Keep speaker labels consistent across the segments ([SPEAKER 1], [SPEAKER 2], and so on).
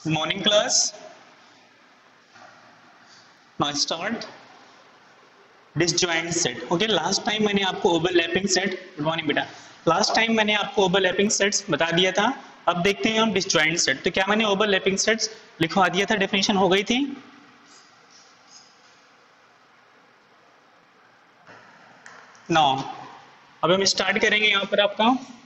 [SPEAKER 1] Morning class now start disjoint set. Okay, last time मैंने आपको overlapping set, good morning बेटा, last time मैंने आपको ओवरलैपिंग सेट्स बता दिया था। अब देखते हैं हम डिसजॉइंट सेट। तो क्या मैंने ओवरलैपिंग सेट्स लिखवा दिया था, डेफिनेशन हो गई थी। नाउ अब हम स्टार्ट करेंगे यहाँ पर आपका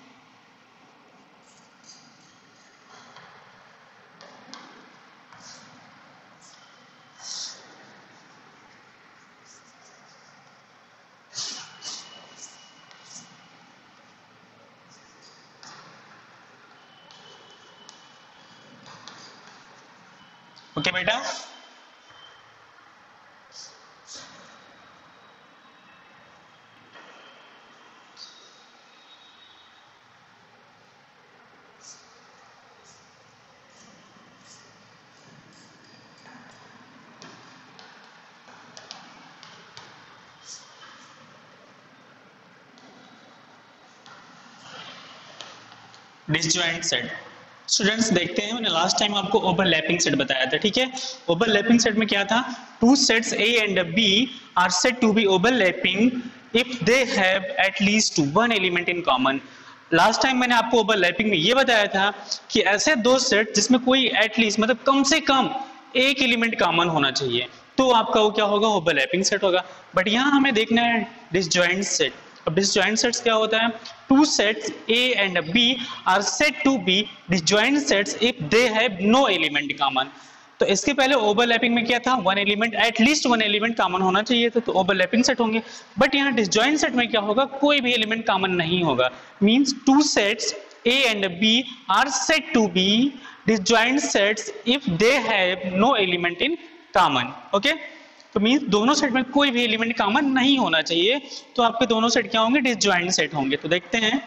[SPEAKER 1] ओके बेटा। डिसजॉइंट सेट स्टूडेंट्स देखते हैं, मैंने लास्ट टाइम आपको ओवरलैपिंग सेट बताया था। ठीक है, ओवरलैपिंग सेट में क्या था, two sets A and B are said to be overlapping if they have at least one element in common. Last time मैंने आपको ओवरलैपिंग में ये बताया था कि ऐसे दो सेट जिसमें कोई एटलीस्ट मतलब कम से कम एक एलिमेंट कॉमन होना चाहिए, तो आपका वो क्या होगा, ओवरलैपिंग सेट होगा। बट यहाँ हमें देखना है डिसजॉइंट सेट। अब डिसजॉइंट सेट्स क्या होता है, two sets A and B are said to be disjoint sets if they have no element common। तो इसके पहले ओवरलैपिंग में क्या था, one element, at least one element common होना चाहिए था, तो ओवरलैपिंग सेट होंगे। बट यहाँ डिसजॉइंट सेट में क्या होगा, कोई भी एलिमेंट कॉमन नहीं होगा। Means two sets A and B are said to be disjoint sets if they have no element in common। Okay, तो मींस दोनों सेट में कोई भी एलिमेंट कॉमन नहीं होना चाहिए, तो आपके दोनों सेट क्या होंगे, डिसजॉइंट सेट होंगे। तो देखते हैं,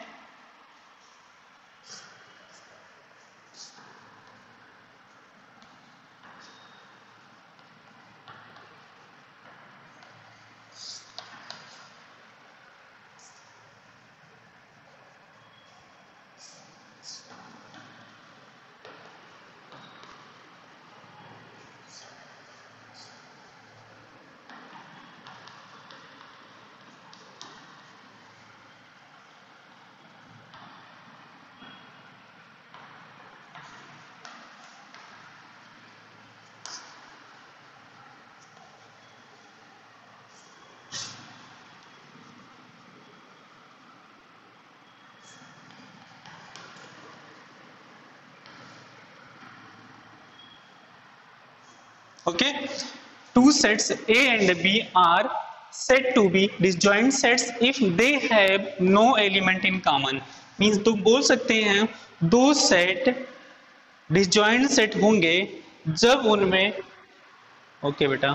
[SPEAKER 1] okay, two sets A and B are said to be disjoint sets if they have no element in common। Means तुम बोल सकते हैं दो सेट डिसजॉइंट सेट होंगे जब उनमें, ओके बेटा,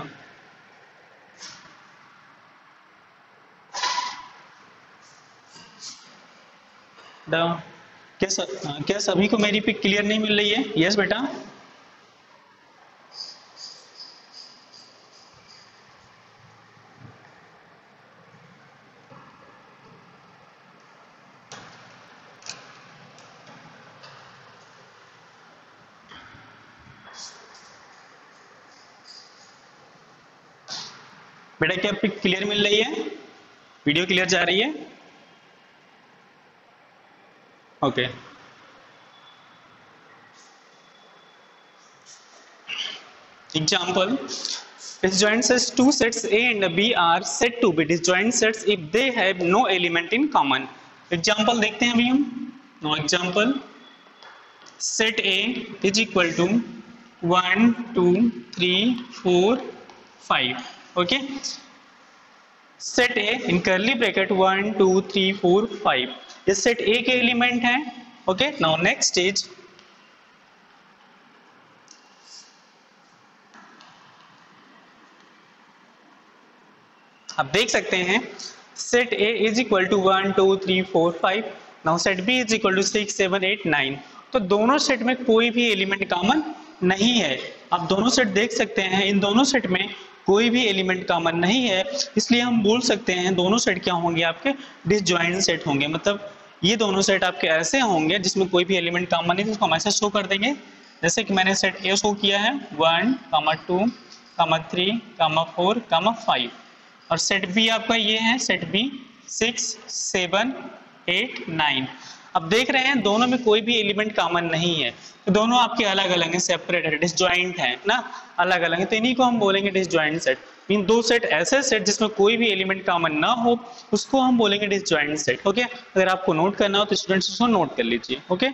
[SPEAKER 1] क्या सभी को मेरी पिक क्लियर नहीं मिल रही है? यस बेटा, बेटा क्या पिक क्लियर मिल रही है, वीडियो क्लियर जा रही है? Okay, example, disjoint sets, two sets A and B are said to be disjoint sets if they have no element in common। Example देखते हैं अभी हम। No example, set A is equal to 1 2 3 4 5। Okay, set A in curly bracket 1 2 3 4 5, ये set A के element हैं। Okay, now next is आप देख सकते हैं set A is equal to 1 2 3 4 5, now set B is equal to 6 7 8 9। तो दोनों set में कोई भी एलिमेंट कॉमन नहीं है। आप दोनों सेट देख सकते हैं, इन दोनों सेट में कोई भी एलिमेंट कॉमन नहीं है, इसलिए हम बोल सकते हैं दोनों सेट क्या होंगे, आपके डिसजॉइंट सेट होंगे। मतलब ये दोनों सेट आपके ऐसे होंगे जिसमें कोई भी एलिमेंट कॉमन नहीं, जिसको हम ऐसे शो कर देंगे जैसे कि मैंने सेट ए शो किया है 1, 2, 3, 4, 5 और सेट बी आपका ये है सेट बी 6, 7, 8, 9। अब देख रहे हैं दोनों में कोई भी एलिमेंट कॉमन नहीं है, तो दोनों आपके अलग अलग हैं, सेपरेट है, डिसजॉइंट है ना, अलग अलग है, तो इन्हीं को हम बोलेंगे डिसजॉइंट सेट। मीन दो सेट ऐसे सेट जिसमें कोई भी एलिमेंट कॉमन ना हो उसको हम बोलेंगे डिसजॉइंट सेट। ओके, अगर आपको नोट करना हो तो स्टूडेंट्स उसको नोट कर लीजिए। ओके,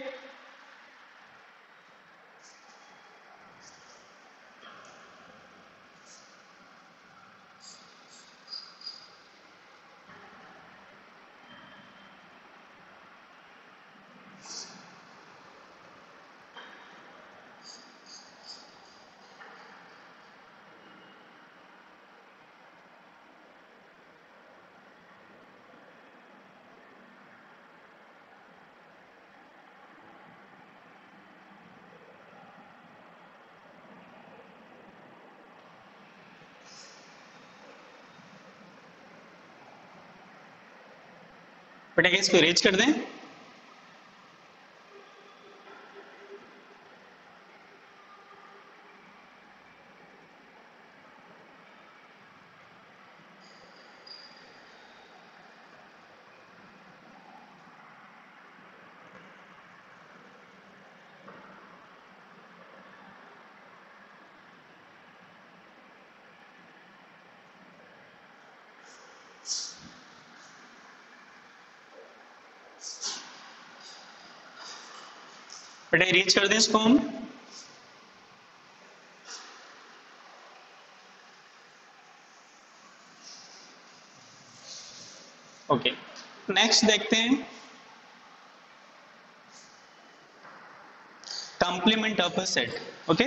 [SPEAKER 1] बेटा इसको इरेज कर दें। बेटा इरेज कर दें इसको हम। ओके, नेक्स्ट देखते हैं complement of a set. Okay,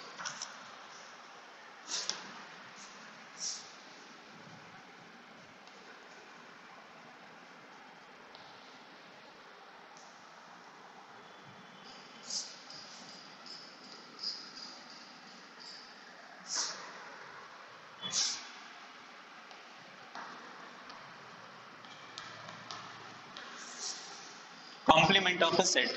[SPEAKER 1] complement of a set।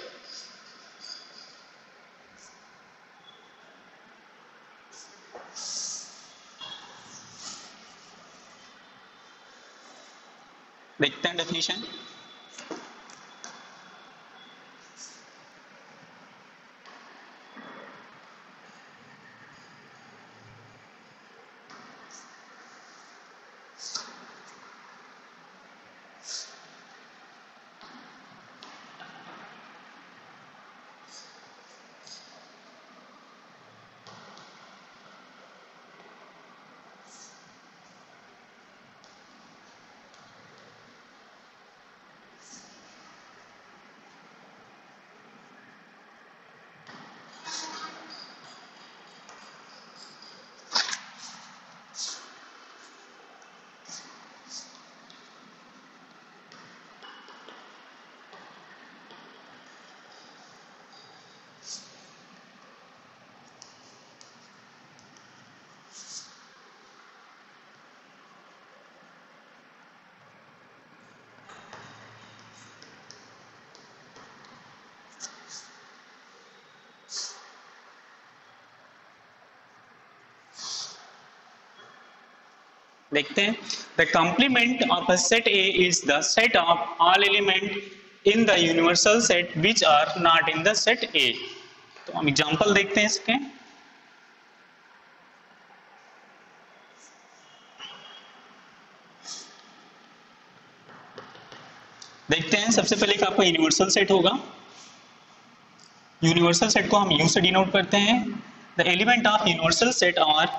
[SPEAKER 1] देखते हैं डेफिनेशन। देखते हैं the complement of a set A is the set of all element in the universal set which are not in the set A. तो हम example देखते हैं इसके। देखते हैं सबसे पहले एक आपका यूनिवर्सल सेट होगा। यूनिवर्सल सेट को हम यू से डिनोट करते हैं। The element of universal set are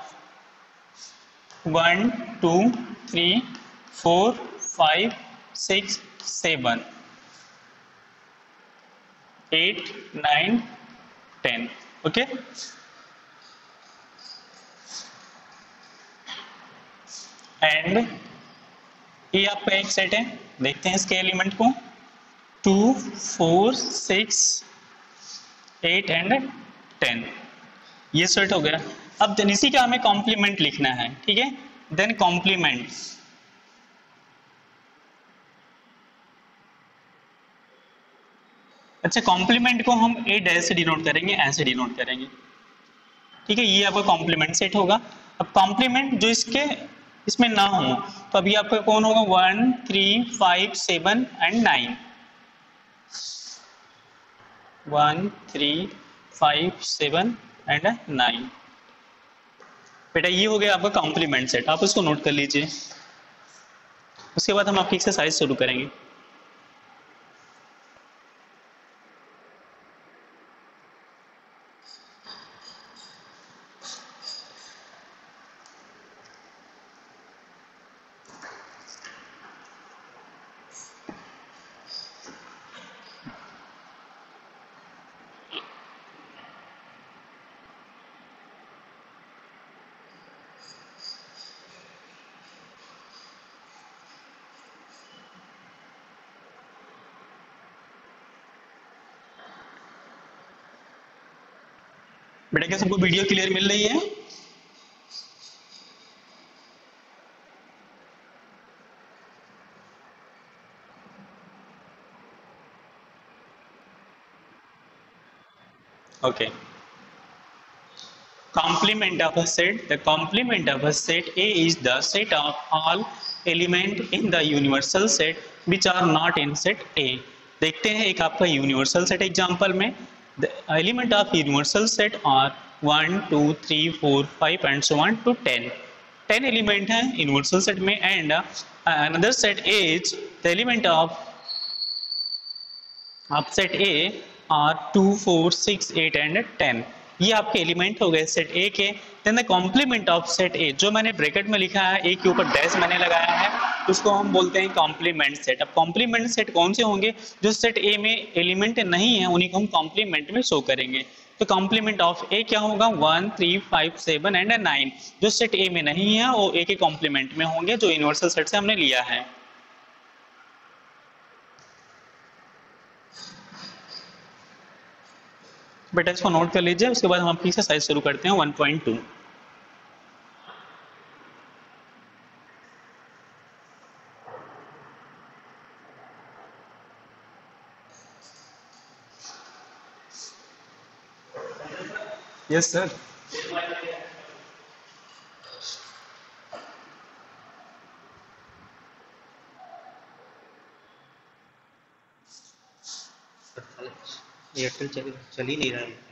[SPEAKER 1] 1, 2, 3, 4, 5, 6, 7, 8, 9, 10। Okay, and ये आपका एक सेट है। देखते हैं इसके एलिमेंट को 2, 4, 6, 8 एंड 10। ये सेट हो गया। अब देन इसी का हमें कॉम्प्लीमेंट लिखना है, ठीक है। देन कॉम्प्लीमेंट अच्छा, कॉम्प्लीमेंट को हम ए डैश से डिनोट करेंगे, ऐसे डिनोट करेंगे, ठीक है। ये आपका कॉम्प्लीमेंट सेट होगा। अब कॉम्प्लीमेंट जो इसके इसमें ना हो, तो अभी आपका कौन होगा, 1 3 5 7 एंड 9, 1 3 5 7 एंड 9। बेटा ये हो गया आपका कॉम्प्लीमेंट सेट, आप उसको नोट कर लीजिए। उसके बाद हम आपकी एक्सरसाइज शुरू करेंगे। बेटा क्या सबको वीडियो क्लियर मिल रही है? Okay. Complement of a set. The complement of a set A is the set of all element in the universal set which are not in set A. देखते हैं एक आपका यूनिवर्सल सेट एग्जांपल में, the element of universal set are 1 2 3 4 5 and so on to 10. 10 element हैं universal set में, and another set is the element of set A are 2 4 6 8 and 10। ये आपके element हो गए सेट ए के। Then the complement of set A, जो मैंने bracket में लिखा है, ए के ऊपर डैश मैंने लगाया है, उसको हम बोलते हैं कॉम्प्लीमेंट सेट। अब कॉम्प्लीमेंट सेट कौन से होंगे? जो सेट ए में एलिमेंट नहीं है उन्हीं को हम कॉम्प्लीमेंट में शो करेंगे। तो कॉम्प्लीमेंट ऑफ ए क्या होगा, 1 3 5 7 एंड 9। जो सेट ए में नहीं है वो ए के कॉम्प्लीमेंट में होंगे, जो यूनिवर्सल सेट से हमने लिया है। बेटा इसको नोट कर लीजिए, उसके बाद हम अपनी एक्सरसाइज शुरू करते हैं 1.2। Yes sir.
[SPEAKER 2] एयरटेल चल ही नहीं रहा है।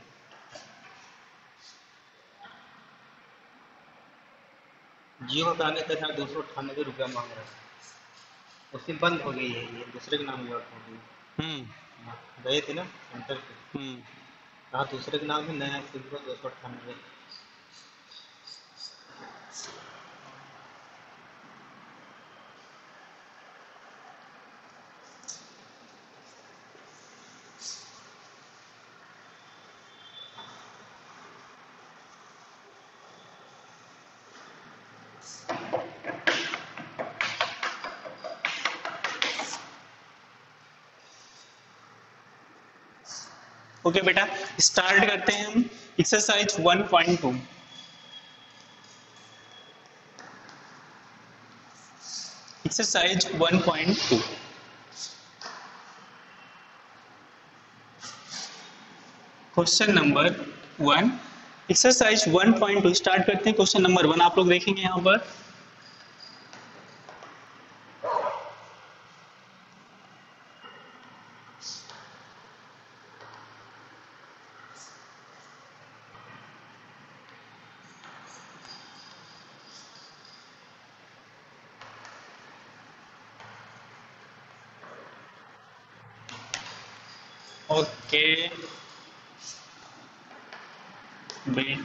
[SPEAKER 2] जियो का कराने का था, 298 रुपया मांग रहा है। उसकी बंद हो गई है, ये दूसरे के नाम वर्क हो गई। हाँ, गए थे ना सेंटर पे, कहा दूसरे के नाम है, नया सिम को 298।
[SPEAKER 1] ओके बेटा, स्टार्ट करते हैं हम exercise 1.2। Exercise 1.2, question number 1। Exercise 1.2 start करते हैं। क्वेश्चन नंबर 1 आप लोग देखेंगे यहाँ पर। ओके वेट,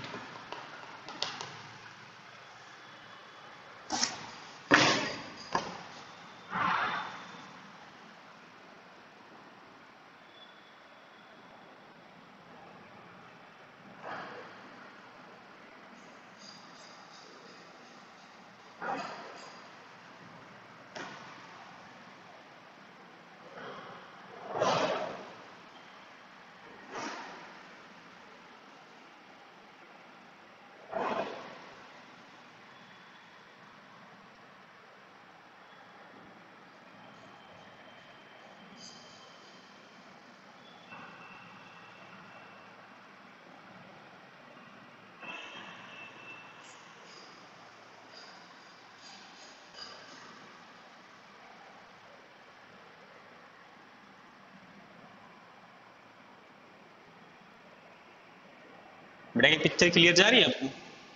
[SPEAKER 1] बेटा ये पिक्चर क्लियर जा रही है आपको?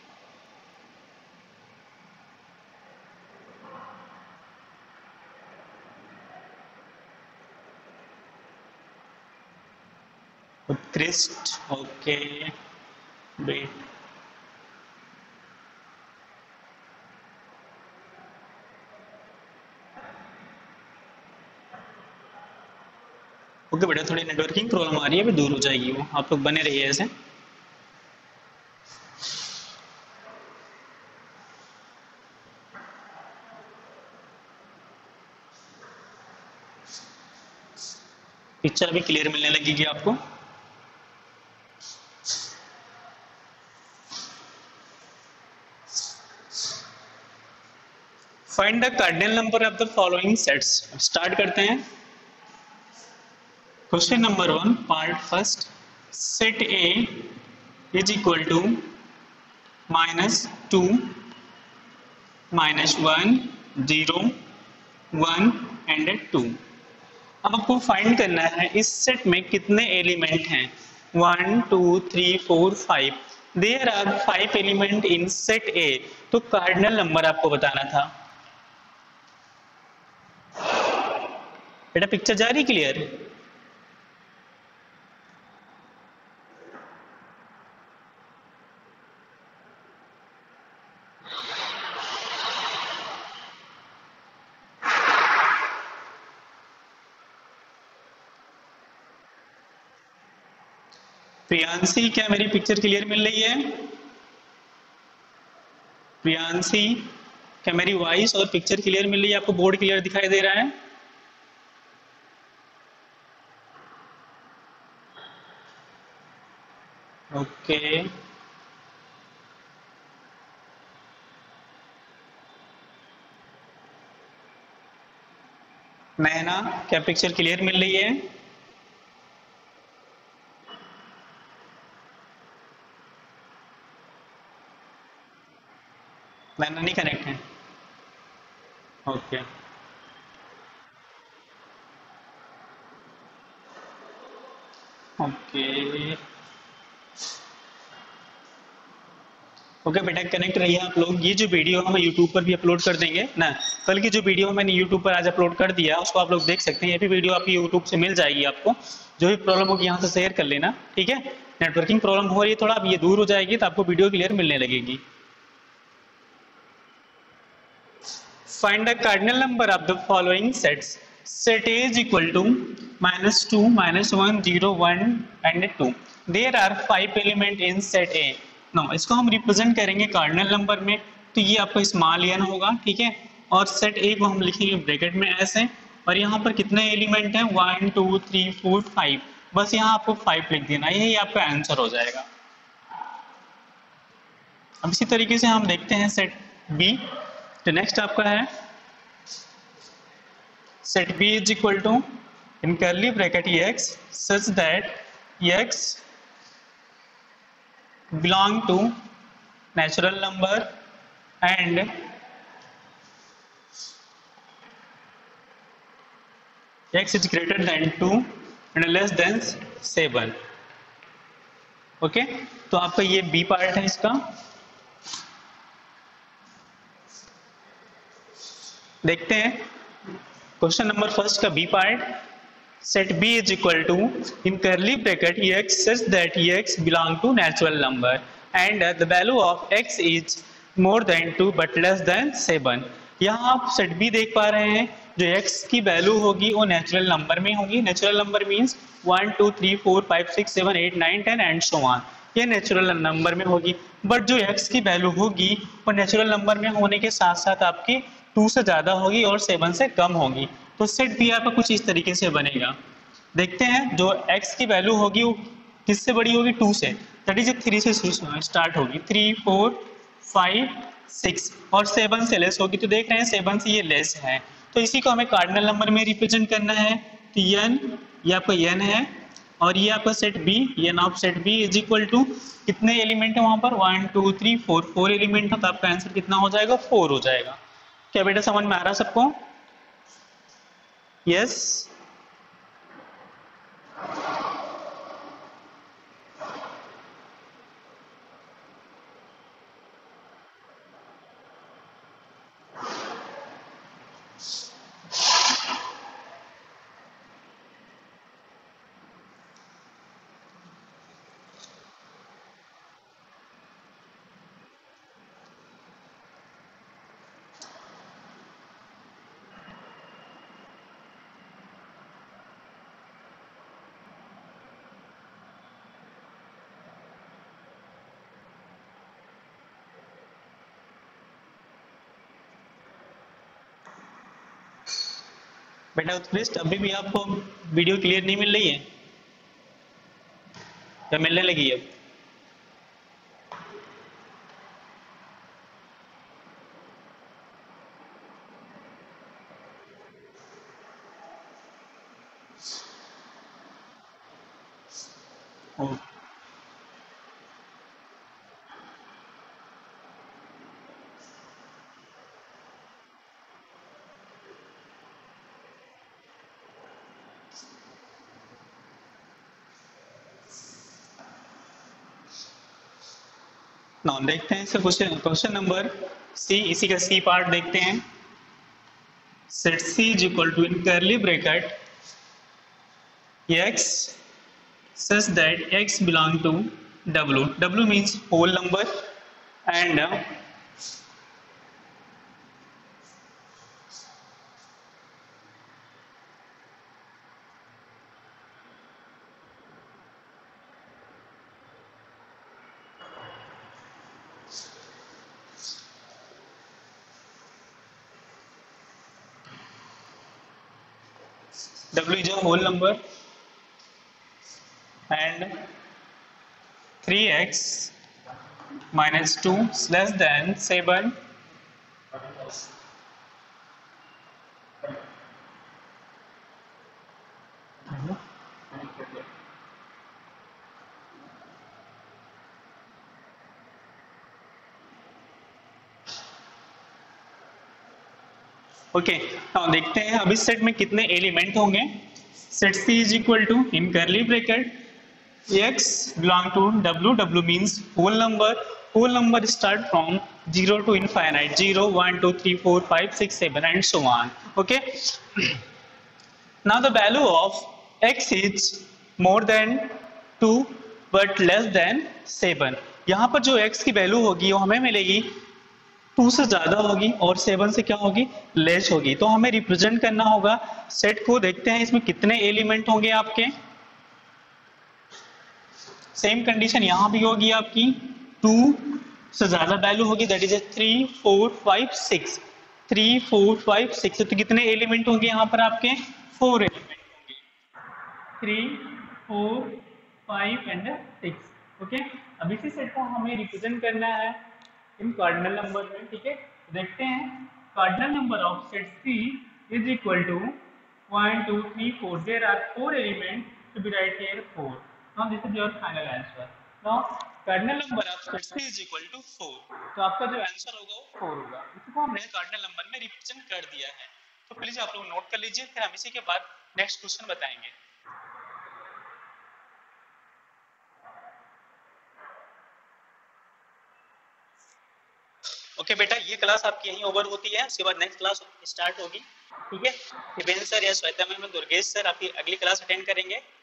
[SPEAKER 1] उत्कृष्ट, ओके, वेट। ओके बेटा, थोड़ी नेटवर्किंग प्रॉब्लम आ रही है, अभी दूर हो जाएगी वो, आप लोग बने रहिए ऐसे। पिक्चर अभी क्लियर मिलने लगेगी आपको। Find the cardinal number of the following sets. Start करते हैं। Question number 1, part first. Set A is equal to -2 -1 0 1 and 2। अब आपको फाइंड करना है इस सेट में कितने एलिमेंट हैं। 1 2 3 4 5। There are 5 element in set A. तो कार्डिनल नंबर आपको बताना था। बेटा पिक्चर जा रही क्लियर? प्रियांशी, क्या मेरी पिक्चर क्लियर मिल रही है? प्रियांशी, क्या मेरी वॉइस और पिक्चर क्लियर मिल रही है आपको? बोर्ड क्लियर दिखाई दे रहा है? ओके। नैना, क्या पिक्चर क्लियर मिल रही है? नैना नहीं कनेक्ट है? ओके। ओके ओके बेटा, कनेक्ट रहिए आप लोग। ये जो वीडियो हम यूट्यूब पर भी अपलोड कर देंगे ना। कल की जो वीडियो मैंने यूट्यूब पर आज अपलोड कर दिया उसको आप लोग देख सकते हैं। ये भी वीडियो आपकी यूट्यूब से मिल जाएगी आपको। जो भी प्रॉब्लम होगी यहाँ से शेयर कर लेना, ठीक है। नेटवर्किंग प्रॉब्लम हो रही है थोड़ा, अब ये दूर हो जाएगी तो आपको वीडियो क्लियर मिलने लगेगी। Find the cardinal number of the following sets. Set A is equal to -2 -1 0 1 and 2. There are 5 element in set A. Now इसको हम रिप्रेजेंट करेंगे कार्डिनल नंबर में, तो ये आपका स्मॉल n होगा, ठीक है। और सेट A को हम लिखेंगे ब्रैकेट में ऐसे। और यहाँ पर कितने एलिमेंट हैं? 1 2 3 4 5। बस यहाँ आपको 5 लिख देना, यही आपका आंसर हो जाएगा। अब इसी तरीके से हम देखते हैं सेट B। तो नेक्स्ट आपका है set B is equal to in curly bracket x such that x belong to natural number and x is greater than 2 and less than 7। Okay, तो आपका ये B पार्ट है इसका। देखते हैं क्वेश्चन नंबर फर्स्ट का B part. Set B is equal to in curly bracket x such that x belong to natural number and the value of x is more than 2 but less than 7। यहाँ आप set B देख पा रहे हैं, जो x की value होगी वो नेचुरल नंबर में होगी। Natural number means 1 2 3 4 5 6 7 8 9 10 and so on, ये नेचुरल नंबर में होगी। बट जो x की वैल्यू होगी वो नेचुरल नंबर में होने के साथ साथ आपकी 2 से ज्यादा होगी और 7 से कम होगी। तो सेट बी आपका कुछ इस तरीके से बनेगा। देखते हैं, जो x की वैल्यू होगी वो किससे बड़ी होगी? 2 से, दैट इज 3 से स्टार्ट होगी, 3 4 5 6 और 7 से लेस होगी। तो देख रहे हैं 7 से ये लेस है, तो इसी को हमें कार्डिनल नंबर में रिप्रेजेंट करना है। तो n, ये आपका n है और ये आपका set B, n of set B is equal to कितने एलिमेंट है वहां पर? 1 2 3 4, 4 एलिमेंट है, तो आपका आंसर कितना हो जाएगा? 4 हो जाएगा। क्या बेटा समझ में आ रहा सबको? यस। बेटा उत्कृष्ट, अभी भी आपको वीडियो क्लियर नहीं मिल रही है या मिलने लगी है? अब नाउ देखते हैं इसका क्वेश्चन नंबर सी, इसी का सी पार्ट देखते हैं। Set C is equal to in curly bracket x such that x belong to w means whole number and w is a whole number and 3x minus 2 is less than 7 okay. Now देखते हैं अब इस set में कितने element होंगे। Set C is equal to in curly bracket x belong to w means whole number start from 0 to infinite, 0 1 2 3 4 5 6 7 and so on. Okay, now the value of x is more than 2 but less than 7। यहाँ पर जो x की value होगी वो हमें मिलेगी 2 से ज्यादा होगी और 7 से क्या होगी, लेस होगी। तो हमें रिप्रेजेंट करना होगा सेट को। देखते हैं इसमें कितने एलिमेंट होंगे आपके। सेम कंडीशन यहां भी होगी आपकी, 2 से ज्यादा वैल्यू होगी, दैट इज 3 4 5 6, 3 4 5 6। तो कितने एलिमेंट होंगे यहाँ पर आपके, 4 एलिमेंट होंगे, 3 4 5 एंड 6। ओके, अब इसी सेट को हमें रिप्रेजेंट करना है इन कार्डिनल नंबर में। ठीक है, देखते हैं cardinal number of set C is equal to 1 2 3 4। There are 4 element to be right here 4। Now this is your final answer. Now cardinal number of set C is equal to 4। तो आपका जो answer होगा वो 4 होगा। इसको हमने cardinal number में represent कर दिया है। तो प्लीज आप लोग नोट कर लीजिए, फिर हम इसी के बाद नेक्स्ट क्वेश्चन बताएंगे। ओके बेटा, ये क्लास आपकी यहीं ओवर होती है, उसके बाद नेक्स्ट क्लास स्टार्ट होगी। ठीक है, दिवेंद्र सर या श्वेता मैम, दुर्गेश सर आपकी अगली क्लास अटेंड करेंगे।